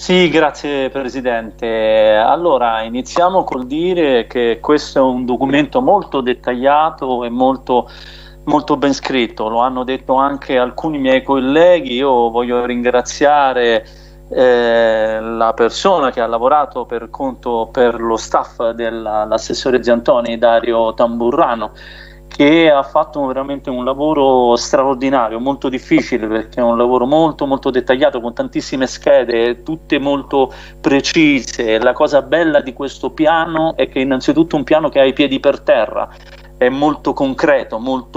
Sì, grazie Presidente. Allora, iniziamo col dire che questo è un documento molto dettagliato e molto ben scritto. Lo hanno detto anche alcuni miei colleghi. Io voglio ringraziare la persona che ha lavorato per lo staff dell'assessore Ziantoni, Dario Tamburrano, che ha fatto veramente un lavoro straordinario, molto difficile, perché è un lavoro molto dettagliato, con tantissime schede, tutte molto precise. La cosa bella di questo piano è che innanzitutto è un piano che ha i piedi per terra, è molto concreto,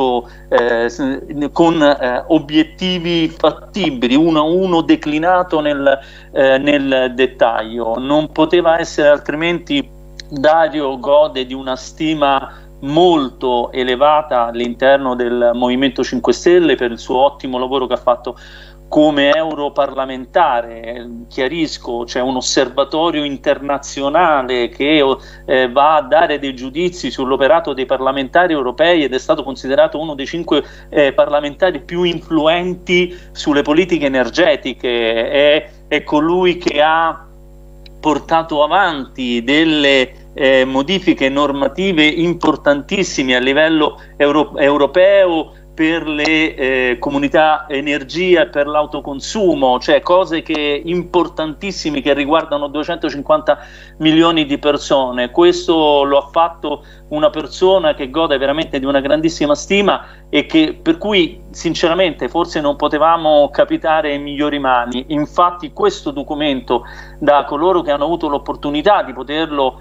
con obiettivi fattibili, uno a uno declinato nel dettaglio. Non poteva essere altrimenti. Dario gode di una stima molto elevata all'interno del Movimento 5 Stelle per il suo ottimo lavoro che ha fatto come europarlamentare. Chiarisco, c'è un osservatorio internazionale che va a dare dei giudizi sull'operato dei parlamentari europei ed è stato considerato uno dei 5 parlamentari più influenti sulle politiche energetiche. È colui che ha portato avanti delle modifiche normative importantissime a livello europeo per le comunità energia e per l'autoconsumo, cioè cose importantissime che riguardano 250 milioni di persone. Questo lo ha fatto una persona che gode veramente di una grandissima stima e per cui sinceramente forse non potevamo capitare in migliori mani. Infatti questo documento, da coloro che hanno avuto l'opportunità di poterlo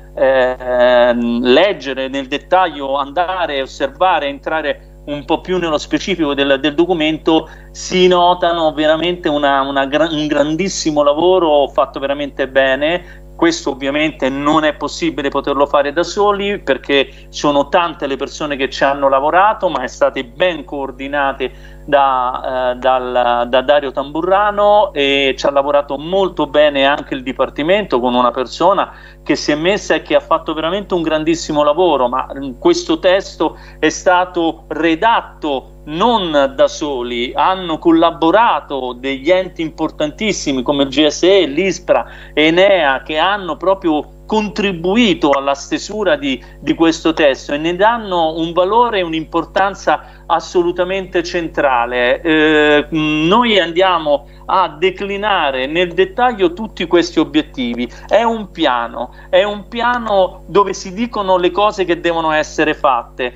leggere nel dettaglio, andare a osservare, entrare un po' più nello specifico del documento, si notano veramente un grandissimo lavoro fatto veramente bene. Questo ovviamente non è possibile poterlo fare da soli, perché sono tante le persone che ci hanno lavorato, ma è state ben coordinate da Dario Tamburrano, e ci ha lavorato molto bene anche il Dipartimento, con una persona che si è messa e che ha fatto veramente un grandissimo lavoro. Ma questo testo è stato redatto non da soli, hanno collaborato degli enti importantissimi come il GSE, l'ISPRA, Enea, che hanno proprio contribuito alla stesura di questo testo e ne danno un valore e un'importanza assolutamente centrale. Noi andiamo a declinare nel dettaglio tutti questi obiettivi. È un piano dove si dicono le cose che devono essere fatte.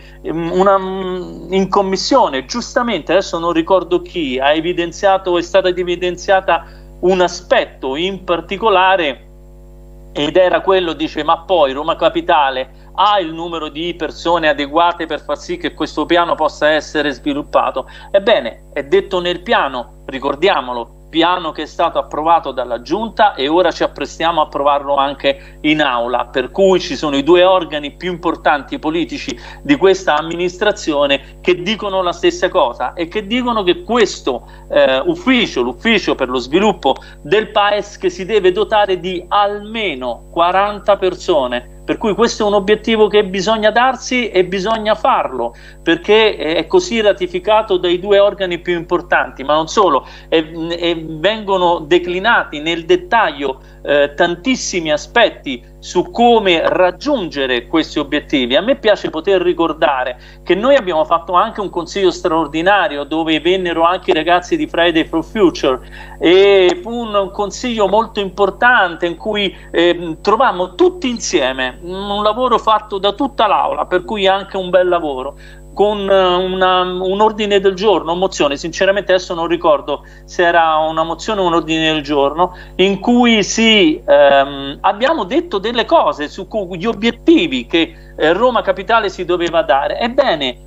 In commissione, giustamente, adesso non ricordo chi, è stata evidenziata un aspetto in particolare, ed era quello, dice: ma poi Roma Capitale ha il numero di persone adeguate per far sì che questo piano possa essere sviluppato? Ebbene, è detto nel piano, ricordiamolo, piano che è stato approvato dalla Giunta e ora ci apprestiamo a approvarlo anche in aula, per cui ci sono i due organi più importanti politici di questa amministrazione che dicono la stessa cosa e che dicono che questo l'ufficio per lo sviluppo del PAES, che si deve dotare di almeno 40 persone. Per cui questo è un obiettivo che bisogna darsi e bisogna farlo, perché è così ratificato dai due organi più importanti. Ma non solo, vengono declinati nel dettaglio tantissimi aspetti su come raggiungere questi obiettivi. A me piace poter ricordare che noi abbiamo fatto anche un consiglio straordinario dove vennero anche i ragazzi di Friday for Future, e fu un consiglio molto importante in cui trovammo tutti insieme un lavoro fatto da tutta l'aula, per cui anche un bel lavoro, con un ordine del giorno, mozione, sinceramente adesso non ricordo se era una mozione o un ordine del giorno, in cui abbiamo detto delle cose su gli obiettivi che Roma Capitale si doveva dare. Ebbene,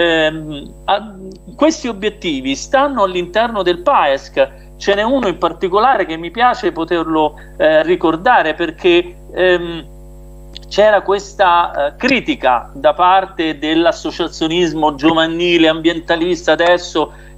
questi obiettivi stanno all'interno del PAESC. Ce n'è uno in particolare che mi piace poterlo ricordare, perché c'era questa critica da parte dell'associazionismo giovanile ambientalista adesso,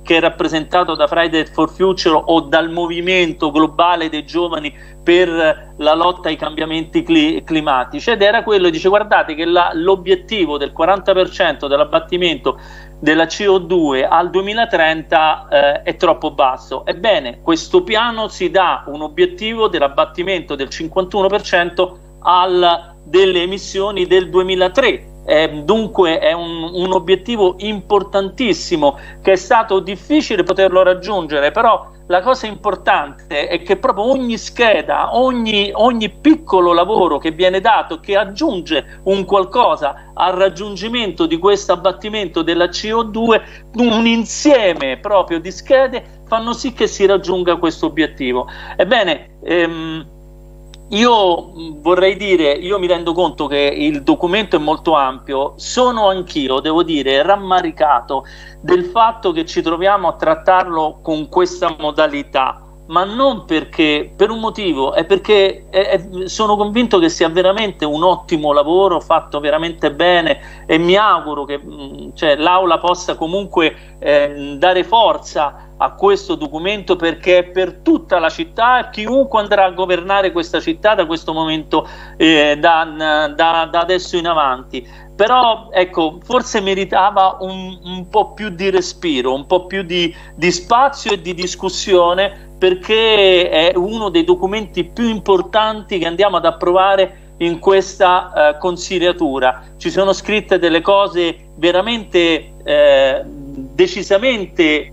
che è rappresentato da Friday for Future o dal movimento globale dei giovani per la lotta ai cambiamenti climatici, ed era quello, dice: guardate che l'obiettivo del 40% dell'abbattimento della CO2 al 2030 è troppo basso. Ebbene, questo piano si dà un obiettivo dell'abbattimento del 51% delle emissioni del 2003. Dunque è un obiettivo importantissimo, che è stato difficile poterlo raggiungere, però la cosa importante è che proprio ogni scheda, ogni piccolo lavoro che viene dato, che aggiunge un qualcosa al raggiungimento di questo abbattimento della CO2, un insieme proprio di schede fanno sì che si raggiunga questo obiettivo. Ebbene, io vorrei dire, io mi rendo conto che il documento è molto ampio, sono anch'io, devo dire, rammaricato del fatto che ci troviamo a trattarlo con questa modalità, ma non perché, per un motivo, è perché sono convinto che sia veramente un ottimo lavoro fatto veramente bene, e mi auguro che l'Aula possa comunque dare forza a questo documento, perché è per tutta la città, chiunque andrà a governare questa città da questo momento, da adesso in avanti. Però ecco, forse meritava un po' più di respiro, un po' più di spazio e di discussione, perché è uno dei documenti più importanti che andiamo ad approvare in questa consigliatura. Ci sono scritte delle cose veramente decisamente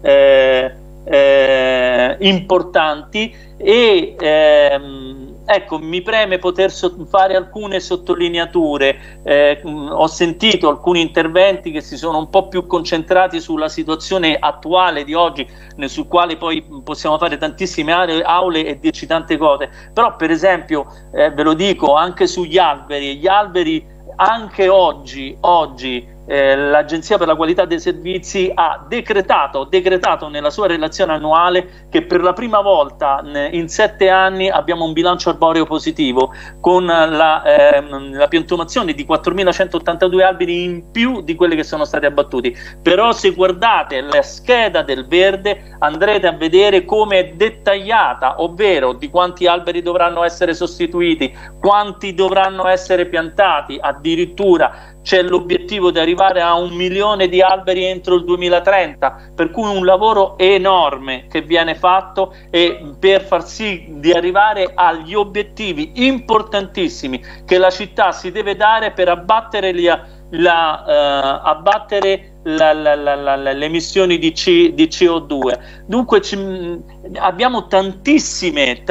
importanti, e ecco, mi preme poter fare alcune sottolineature. Ho sentito alcuni interventi che si sono un po' più concentrati sulla situazione attuale di oggi, sul quale poi possiamo fare tantissime aule e dirci tante cose, però per esempio ve lo dico anche sugli alberi. Gli alberi, anche oggi l'Agenzia per la qualità dei servizi ha decretato nella sua relazione annuale che per la prima volta in 7 anni abbiamo un bilancio arboreo positivo, con la piantumazione di 4.182 alberi in più di quelli che sono stati abbattuti. Però se guardate la scheda del verde andrete a vedere come è dettagliata, ovvero di quanti alberi dovranno essere sostituiti, quanti dovranno essere piantati. Addirittura c'è l'obiettivo di arrivare a 1 milione di alberi entro il 2030, per cui un lavoro enorme che viene fatto, e per far sì di arrivare agli obiettivi importantissimi che la città si deve dare per abbattere le emissioni di CO2. Dunque abbiamo tantissime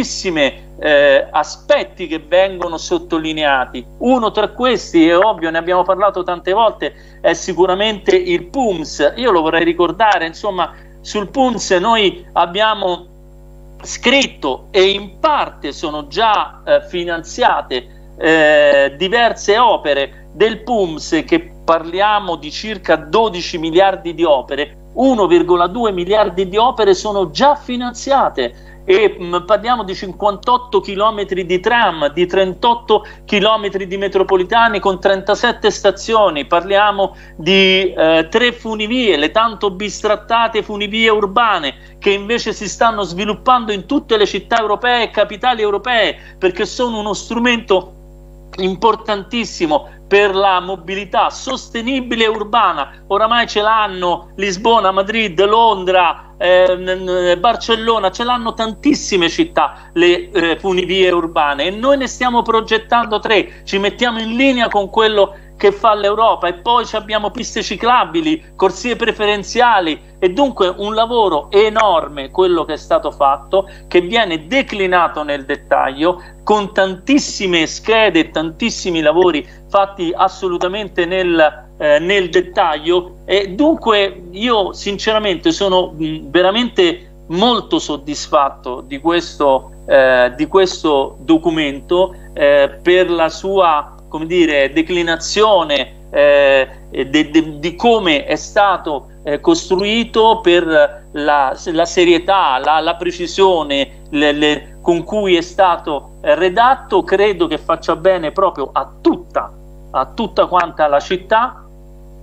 aspetti che vengono sottolineati. Uno tra questi, è ovvio, ne abbiamo parlato tante volte, è sicuramente il PUMS. Io lo vorrei ricordare, insomma, sul PUMS noi abbiamo scritto, e in parte sono già finanziate diverse opere del PUMS, che parliamo di circa 12 miliardi di opere. 1,2 miliardi di opere sono già finanziate, e parliamo di 58 chilometri di tram, di 38 chilometri di metropolitane con 37 stazioni, parliamo di 3 funivie, le tanto bistrattate funivie urbane, che invece si stanno sviluppando in tutte le città europee e capitali europee, perché sono uno strumento importantissimo per la mobilità sostenibile urbana. Oramai ce l'hanno Lisbona, Madrid, Londra, Barcellona, ce l'hanno tantissime città le funivie urbane, e noi ne stiamo progettando 3, ci mettiamo in linea con quello che fa l'Europa, e poi abbiamo piste ciclabili, corsie preferenziali, e dunque un lavoro enorme quello che è stato fatto, che viene declinato nel dettaglio, con tantissime schede, tantissimi lavori fatti assolutamente nel dettaglio. E dunque io sinceramente sono veramente molto soddisfatto di questo documento, per la sua, come dire, declinazione di come è stato costruito, per la serietà, la precisione con cui è stato redatto. Credo che faccia bene proprio a tutta quanta la città,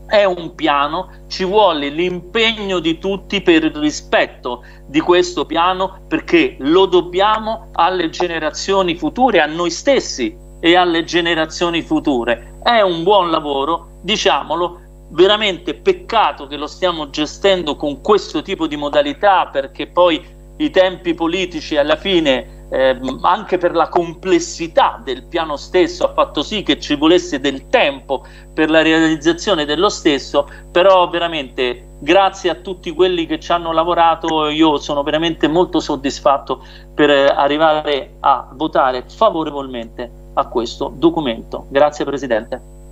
è un piano, ci vuole l'impegno di tutti per il rispetto di questo piano, perché lo dobbiamo alle generazioni future, a noi stessi e alle generazioni future. È un buon lavoro, diciamolo, veramente peccato che lo stiamo gestendo con questo tipo di modalità, perché poi i tempi politici alla fine, anche per la complessità del piano stesso, ha fatto sì che ci volesse del tempo per la realizzazione dello stesso. Però veramente grazie a tutti quelli che ci hanno lavorato, io sono veramente molto soddisfatto per arrivare a votare favorevolmente a questo documento. Grazie Presidente.